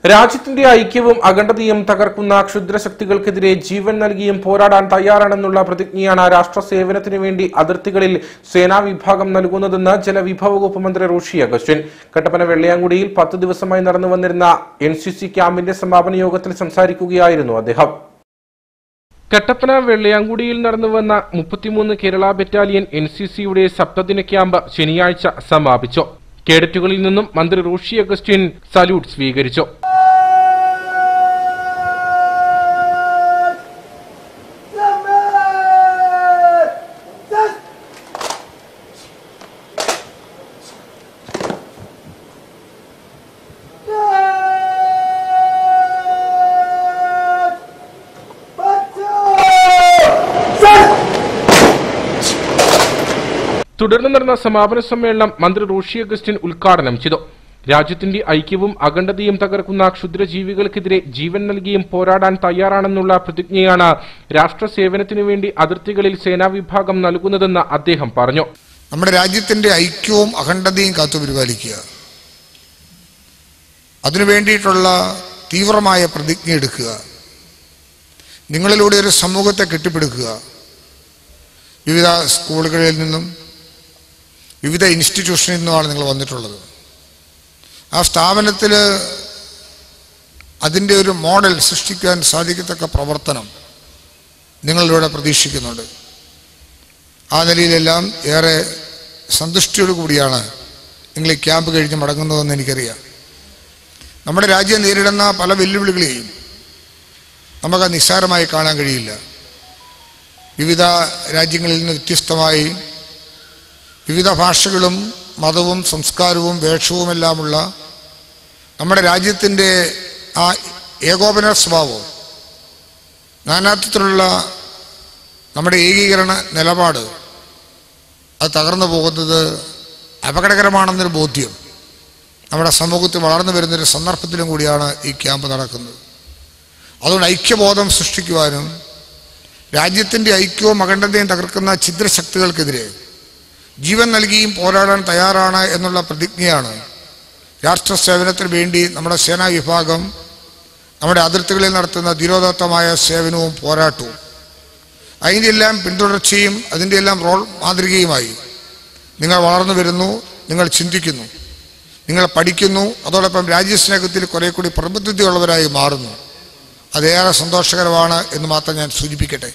രാജ്യത്തിന്റെ ഐക്യവും അഖണ്ഡതയും തകർക്കുന്ന ക്ഷുദ്രശക്തികൾക്കെതിരെ ജീവൻ നൽകിയും പോരാടാൻ തയ്യാറാണെന്നുള്ള പ്രതിജ്ഞയാണ് രാഷ്ട്ര സേവനത്തിനു വേണ്ടി അതിർത്തികളിൽ സേനാ വിഭാഗം നൽകുന്നതെന്ന് ജലവിഭവ വകുപ്പ് മന്ത്രി റോഷി അഗസ്റ്റിൻ കട്ടപ്പന വെള്ളയാങ്കുടിയിൽ 10 ദിവസമായി നടന്നുവന്നിരുന്ന NCC ക്യാമ്പിന്റെ സമാപന യോഗത്തിൽ സംസാരിക്കുകയായിരുന്നു അദ്ദേഹം. കട്ടപ്പന വെള്ളയാങ്കുടിയിൽ നടന്നുവന്ന 33 കേരള ബറ്റാലിയൻ NCCയുടെ സപ്തദിന ക്യാമ്പ് ശനിയാഴ്ച സമാപിച്ചു. കേഡറ്റുകളിൽ നിന്നും മന്ത്രി റോഷി അഗസ്റ്റിൻ സല്യൂട്ട് സ്വീകരിച്ചു. തുടർന്ന് നടന്ന സമാപന സമ്മേളനം മന്ത്രി റോഷി അഗസ്റ്റിൻ ഉദ്ഘാടനം ചെയ്തു. രാജ്യത്തിന്റെ ഐക്യവും അഖണ്ഡതയും തകർക്കുന്ന ക്ഷുദ്രജീവികൾക്കെതിരെ ജീവൻ നൽകിയും പോരാടാൻ തയ്യാറാണെന്നുള്ള പ്രതിജ്ഞയാണ് രാഷ്ട്ര സേവനത്തിനു വേണ്ടി അതിർത്തികളിൽ സേനാ വിഭാഗം നൽകുന്നതെന്ന് അദ്ദേഹം പറഞ്ഞു. നമ്മുടെ രാജ്യത്തിന്റെ ഐക്യവും അഖണ്ഡതയും കാത്തുപരിപാലിക്കുക, അതിനു വേണ്ടിയിട്ടുള്ള തീവ്രമായ പ്രതിജ്ഞ എടുക്കുക, നിങ്ങളിലൂടെ ഒരു സമൂഹത്തെ കെട്ടിപ്പടുക്കുക. വിവിധ സ്കൂളുകളിൽ നിന്നും വിവിധ ഇൻസ്റ്റിറ്റ്യൂഷനിൽ നിന്നുമാണ് നിങ്ങൾ വന്നിട്ടുള്ളത്. ആ സ്ഥാപനത്തിൽ അതിൻ്റെ ഒരു മോഡൽ സൃഷ്ടിക്കാൻ സാധിക്കത്തക്ക പ്രവർത്തനം നിങ്ങളിലൂടെ പ്രതീക്ഷിക്കുന്നുണ്ട്. ആ നിലയിലെല്ലാം ഏറെ സന്തുഷ്ടിയോടു കൂടിയാണ് നിങ്ങൾ ഈ ക്യാമ്പ് കഴിഞ്ഞ് മടങ്ങുന്നതെന്ന് എനിക്കറിയാം. നമ്മുടെ രാജ്യം നേരിടുന്ന പല വെല്ലുവിളികളെയും നമുക്ക് നിസ്സാരമായി കാണാൻ കഴിയില്ല. വിവിധ രാജ്യങ്ങളിൽ നിന്ന് വ്യത്യസ്തമായി വിവിധ ഭാഷകളും മതവും സംസ്കാരവും വേഷവുമെല്ലാമുള്ള നമ്മുടെ രാജ്യത്തിൻ്റെ ആ ഏകോപന സ്വഭാവം, നാനാത്വത്തിലുള്ള നമ്മുടെ ഏകീകരണ നിലപാട് അത് തകർന്നു പോകുന്നത് അപകടകരമാണെന്നൊരു ബോധ്യം നമ്മുടെ സമൂഹത്തിൽ വളർന്നു വരുന്നൊരു സന്ദർഭത്തിലും കൂടിയാണ് ഈ ക്യാമ്പ് നടക്കുന്നത്. അതുകൊണ്ട് ഐക്യബോധം സൃഷ്ടിക്കുവാനും രാജ്യത്തിൻ്റെ ഐക്യവും അഖണ്ഡതയും തകർക്കുന്ന ഛിദ്രശക്തികൾക്കെതിരെ ജീവൻ നൽകിയും പോരാടാൻ തയ്യാറാണ് എന്നുള്ള പ്രതിജ്ഞയാണ് രാഷ്ട്ര സേവനത്തിന് വേണ്ടി നമ്മുടെ സേനാ വിഭാഗം നമ്മുടെ അതിർത്തികളിൽ നടത്തുന്ന ധീരോദാത്തമായ സേവനവും പോരാട്ടവും അതിൻ്റെ എല്ലാം പിന്തുടർച്ചയും അതിൻ്റെ എല്ലാം റോൾ മാതൃകയുമായി നിങ്ങൾ വളർന്നു വരുന്നു, നിങ്ങൾ ചിന്തിക്കുന്നു, നിങ്ങൾ പഠിക്കുന്നു, അതോടൊപ്പം രാജ്യസ്നേഹത്തിൽ കുറെ കൂടി പ്രബുദ്ധതയുള്ളവരായി മാറുന്നു. അതേറെ സന്തോഷകരമാണ് എന്ന് മാത്രം ഞാൻ സൂചിപ്പിക്കട്ടെ.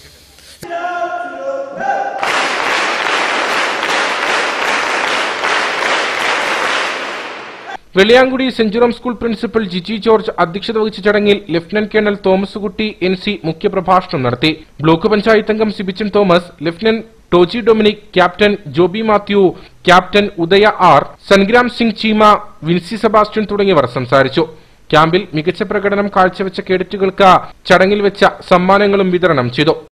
Vellayamkudi Saint George school principal Jiji George അധ്യക്ഷത വഹിച്ച ചടങ്ങിൽ lieutenant colonel Thomas Kutty NC മുഖ്യപ്രഭാഷണം നടത്തി. ബ്ലോക്ക് പഞ്ചായത്ത് അംഗം Sibichan Thomas, lieutenant Toji Dominic, captain Joby Mathew, captain Udaya R, Sangram Singh Cheema, Vincy Sebastian തുടങ്ങിയവർ സംസാരിച്ചു. ക്യാമ്പിൽ മികച്ച പ്രകടനം കാഴ്ചവെച്ച കേഡറ്റുകൾക്ക് ചടങ്ങിൽ വെച്ച സമ്മാനങ്ങളും വിതരണം ചെയ്തു.